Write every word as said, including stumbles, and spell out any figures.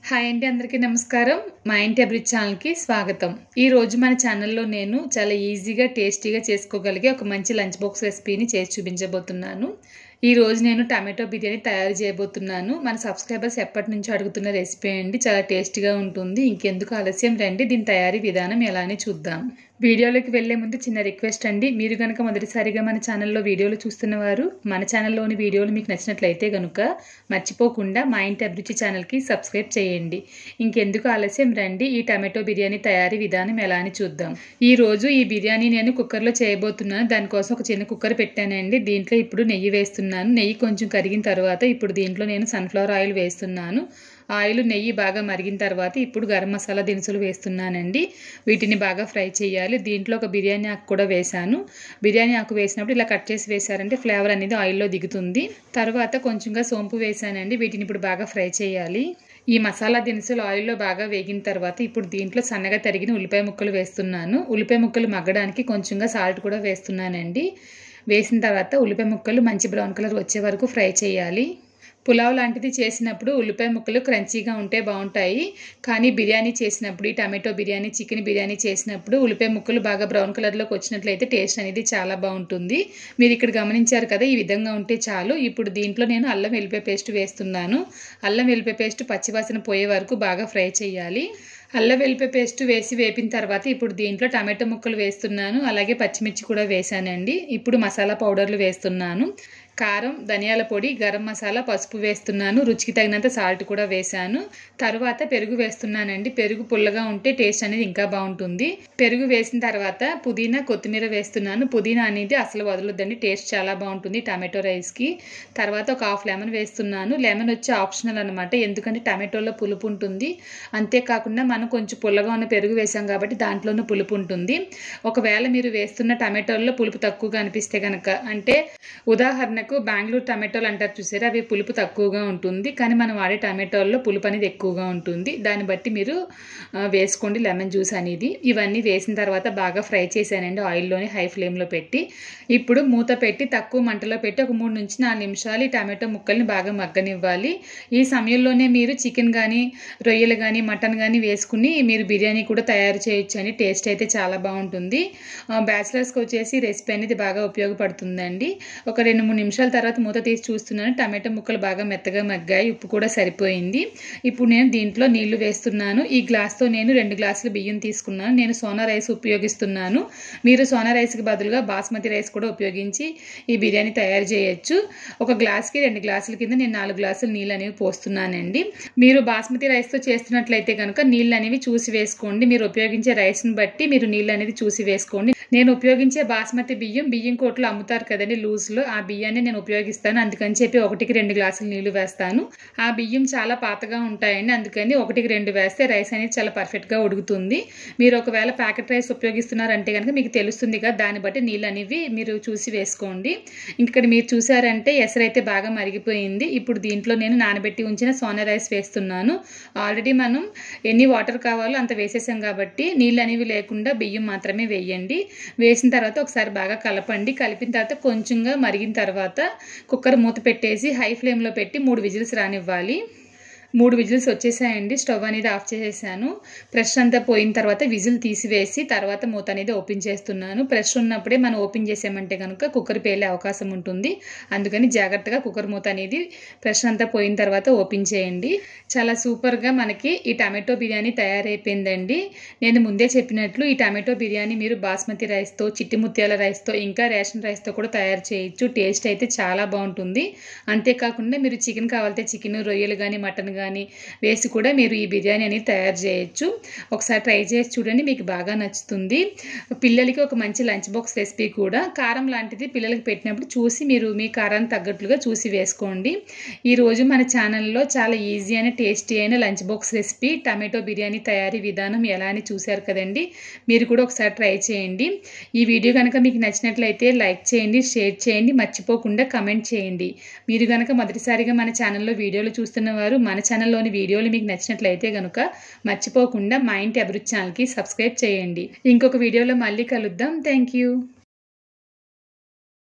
Hi అండి, అందరికీ నమస్కారం. మా ఇంటి అభిరుచి ఛానల్కి స్వాగతం. ఈ రోజు మన ఛానల్లో నేను చాలా ఈజీగా టేస్టీగా చేసుకోగలిగే ఒక మంచి లంచ్ బాక్స్ రెసిపీని చేసి చూపించబోతున్నాను. ఈ రోజు నేను టమాటో బిర్యానీ తయారు చేయబోతున్నాను. మన సబ్స్క్రైబర్స్ ఎప్పటి నుంచో అడుగుతున్న రెసిపీ అండి. చాలా టేస్టీగా ఉంటుంది. ఇంకెందుకు ఆలస్యం, రండి దీని తయారీ విధానం ఎలానే చూద్దాం. వీడియోలోకి వెళ్లే ముందు చిన్న రిక్వెస్ట్ అండి, మీరు కనుక మొదటిసారిగా మన ఛానల్లో వీడియోలు చూస్తున్నవారు మన ఛానల్లోని వీడియోలు మీకు నచ్చినట్లయితే కనుక మర్చిపోకుండా మా ఇంటి అభిరుచి ఛానల్కి సబ్స్క్రైబ్ చేయండి. ఇంకెందుకు ఆలస్యం, రండి ఈ టమాటో బిర్యానీ తయారీ విధానం ఎలా అని చూద్దాం. ఈ రోజు ఈ బిర్యానీ నేను కుక్కర్లో చేయబోతున్నాను. దానికోసం ఒక చిన్న కుక్కర్ పెట్టానండి. దీంట్లో ఇప్పుడు నెయ్యి వేస్తున్నాను. నెయ్యి కొంచెం కరిగిన తర్వాత ఇప్పుడు దీంట్లో నేను సన్ఫ్లవర్ ఆయిల్ వేస్తున్నాను. ఆయిల్ నెయ్యి బాగా మరిగిన తర్వాత ఇప్పుడు గరం మసాలా దినుసులు వేస్తున్నానండి. వీటిని బాగా ఫ్రై చేయాలి. దీంట్లో ఒక బిర్యానీ ఆకు కూడా వేశాను. బిర్యానీ ఆకు వేసినప్పుడు ఇలా కట్ చేసి వేశారంటే ఫ్లేవర్ అనేది ఆయిల్లో దిగుతుంది. తర్వాత కొంచెంగా సోంపు వేశానండి. వీటిని ఇప్పుడు బాగా ఫ్రై చేయాలి. ఈ మసాలా దినుసులు ఆయిల్లో బాగా వేగిన తర్వాత ఇప్పుడు దీంట్లో సన్నగా తరిగిన ఉల్లిపాయ ముక్కలు వేస్తున్నాను. ఉల్లిపాయ ముక్కలు మగ్గడానికి కొంచెంగా సాల్ట్ కూడా వేస్తున్నానండి. వేసిన తర్వాత ఉల్లిపాయ ముక్కలు మంచి బ్రౌన్ కలర్ వచ్చే వరకు ఫ్రై చేయాలి. పులావ్ లాంటిది చేసినప్పుడు ఉల్లిపాయ ముక్కలు క్రంచీగా ఉంటే బాగుంటాయి. కానీ బిర్యానీ చేసినప్పుడు, ఈ టమాటో బిర్యానీ, చికెన్ బిర్యానీ చేసినప్పుడు ఉల్లిపాయ ముక్కలు బాగా బ్రౌన్ కలర్లోకి వచ్చినట్లయితే టేస్ట్ అనేది చాలా బాగుంటుంది. మీరు ఇక్కడ గమనించారు కదా, ఈ విధంగా ఉంటే చాలు. ఇప్పుడు దీంట్లో నేను అల్లం వెల్లిపాయ పేస్ట్ వేస్తున్నాను. అల్లం వెల్లిపాయ పేస్ట్ పచ్చివాసన పోయే వరకు బాగా ఫ్రై చేయాలి. అల్లం వెల్లిపాయ పేస్ట్ వేసి వేపిన తర్వాత ఇప్పుడు దీంట్లో టమాటో ముక్కలు వేస్తున్నాను. అలాగే పచ్చిమిర్చి కూడా వేసానండి. ఇప్పుడు మసాలా పౌడర్లు వేస్తున్నాను. కారం, ధనియాల పొడి, గరం మసాలా, పసుపు వేస్తున్నాను. రుచికి తగినంత సాల్ట్ కూడా వేశాను. తర్వాత పెరుగు వేస్తున్నానండి. పెరుగు పుల్లగా ఉంటే టేస్ట్ అనేది ఇంకా బాగుంటుంది. పెరుగు వేసిన తర్వాత పుదీనా, కొత్తిమీర వేస్తున్నాను. పుదీనా అనేది అసలు వదలొద్దండి, టేస్ట్ చాలా బాగుంటుంది టమాటో రైస్కి. తర్వాత ఒక హాఫ్ లెమన్ వేస్తున్నాను. లెమన్ వచ్చి ఆప్షనల్ అనమాట, ఎందుకంటే టమాటోలో పులుపు ఉంటుంది. అంతేకాకుండా మనం కొంచెం పుల్లగా ఉన్న పెరుగు వేసాం కాబట్టి దాంట్లోనూ పులుపు ఉంటుంది. ఒకవేళ మీరు వేస్తున్న టమాటోల్లో పులుపు తక్కువగా అనిపిస్తే కనుక, అంటే ఉదాహరణకు బెంగళూరు టమాటోలు అంటారు చూసారా, అవి పులుపు తక్కువగా ఉంటుంది. కానీ మనం వాడే టమాటోల్లో పులుపు అనేది ఎక్కువగా ఉంటుంది. దాన్ని బట్టి మీరు వేసుకోండి లెమన్ జ్యూస్ అనేది. ఇవన్నీ వేసిన తర్వాత బాగా ఫ్రై చేశానండి ఆయిల్లోనే హై ఫ్లేమ్లో పెట్టి. ఇప్పుడు మూత పెట్టి తక్కువ మంటలో పెట్టి ఒక మూడు నుంచి నాలుగు నిమిషాలు ఈ టమాటో ముక్కల్ని బాగా మగ్గనివ్వాలి. ఈ సమయంలోనే మీరు చికెన్ కానీ, రొయ్యలు కానీ, మటన్ కానీ వేసుకుని మీరు బిర్యానీ కూడా తయారు చేయొచ్చు అని. టేస్ట్ అయితే చాలా బాగుంటుంది. బ్యాచిలర్స్కి వచ్చేసి రెసిపీ అనేది బాగా ఉపయోగపడుతుందండి. ఒక రెండు మూడు నిమిషాల తర్వాత మూత తీసి చూస్తున్నాను. టమాటో ముక్కలు బాగా మెత్తగా మగ్గాయి. ఉప్పు కూడా సరిపోయింది. ఇప్పుడు నేను దీంట్లో నీళ్లు వేస్తున్నాను. ఈ గ్లాస్తో నేను రెండు గ్లాసులు బియ్యం తీసుకున్నాను. నేను సోనా రైస్ ఉపయోగిస్తున్నాను. మీరు సోనా రైస్కి బదులుగా బాస్మతి రైస్ కూడా ఉపయోగించి ఈ బిర్యానీ తయారు చేయొచ్చు. ఒక గ్లాస్కి రెండు గ్లాసుల కింద నేను నాలుగు గ్లాసులు నీళ్ళు అనేవి పోస్తున్నానండి. మీరు బాస్మతి రైస్తో చేస్తున్నట్లయితే కనుక నీళ్ళు అనేవి చూసి వేసుకోండి. మీరు ఉపయోగించే రైస్ని బట్టి మీరు నీళ్ళు అనేది చూసి వేసుకోండి. నేను ఉపయోగించే బాస్మతి బియ్యం బియ్యం కోట్లు అమ్ముతారు కదండి లూజ్లో, ఆ బియ్యాన్ని నేను ఉపయోగిస్తాను. అందుకని చెప్పి ఒకటికి రెండు గ్లాసులు నీళ్లు వేస్తాను. ఆ బియ్యం చాలా పాతగా ఉంటాయండి, అందుకని ఒకటికి రెండు వేస్తే రైస్ అనేది చాలా పర్ఫెక్ట్గా ఉడుకుతుంది. మీరు ఒకవేళ ప్యాకెట్ రైస్ ఉపయోగిస్తున్నారంటే కనుక మీకు తెలుస్తుంది కదా, దాన్ని బట్టి నీళ్ళు అనేవి మీరు చూసి వేసుకోండి. ఇక్కడ మీరు చూసారంటే ఎసరు అయితే బాగా మరిగిపోయింది. ఇప్పుడు దీంట్లో నేను నానబెట్టి ఉంచిన సోనా రైస్ వేస్తున్నాను. ఆల్రెడీ మనం ఎన్ని వాటర్ కావాలో అంత వేసేసాం కాబట్టి నీళ్ళు అనేవి లేకుండా బియ్యం మాత్రమే వేయండి. వేసిన తర్వాత ఒకసారి బాగా కలపండి. కలిపిన తర్వాత కొంచెంగా మరిగిన తర్వాత కుక్కర్ మూత పెట్టేసి హై ఫ్లేమ్లో పెట్టి మూడు విజిల్స్ రానివ్వాలి. మూడు విజిల్స్ వచ్చేసాయండి. స్టవ్ అనేది ఆఫ్ చేసేసాను. ప్రెషర్ అంతా పోయిన తర్వాత విజిల్ తీసివేసి తర్వాత మూత అనేది ఓపెన్ చేస్తున్నాను. ప్రెషర్ ఉన్నప్పుడే మనం ఓపెన్ చేసామంటే కనుక కుక్కర్ పేలే అవకాశం ఉంటుంది. అందుకని జాగ్రత్తగా కుక్కర్ మూత అనేది ప్రెషర్ అంతా పోయిన తర్వాత ఓపెన్ చేయండి. చాలా సూపర్గా మనకి ఈ టమాటో బిర్యానీ తయారైపోయిందండి. నేను ముందే చెప్పినట్లు ఈ టమాటో బిర్యానీ మీరు బాస్మతి రైస్తో, చిట్టి ముత్యాల రైస్తో, ఇంకా రేషన్ రైస్తో కూడా తయారు చేయొచ్చు. టేస్ట్ అయితే చాలా బాగుంటుంది. అంతేకాకుండా మీరు చికెన్ కావాలంటే చికెన్, రొయ్యలు కానీ, మటన్ కానీ వేసి కూడా మీరు ఈ బిర్యానీ అనేది తయారు చేయొచ్చు. ఒకసారి ట్రై చేసి చూడండి, మీకు బాగా నచ్చుతుంది. పిల్లలకి ఒక మంచి లంచ్ బాక్స్ రెసిపీ కూడా. కారం లాంటిది పిల్లలకి పెట్టినప్పుడు చూసి మీరు మీ కారాన్ని తగ్గట్లుగా చూసి వేసుకోండి. ఈరోజు మన ఛానల్లో చాలా ఈజీ అయిన టేస్టీ అయిన lunch box recipe tomato biryani తయారీ విధానం ఎలా అని చూశారు కదండి. మీరు కూడా ఒకసారి ట్రై చేయండి. ఈ వీడియో కనుక మీకు నచ్చినట్లయితే లైక్ చేయండి, షేర్ చేయండి, మర్చిపోకుండా కమెంట్ చేయండి. మీరు కనుక మొదటిసారిగా మన ఛానల్లో వీడియోలు చూస్తున్న వారు మన ఛానల్లోని వీడియోలు మీకు నచ్చినట్లయితే కనుక మర్చిపోకుండా మా ఇంటి అభిరుచి ఛానల్కి సబ్స్క్రైబ్ చేయండి. ఇంకొక వీడియోలో మళ్ళీ కలుద్దాం. Thank you.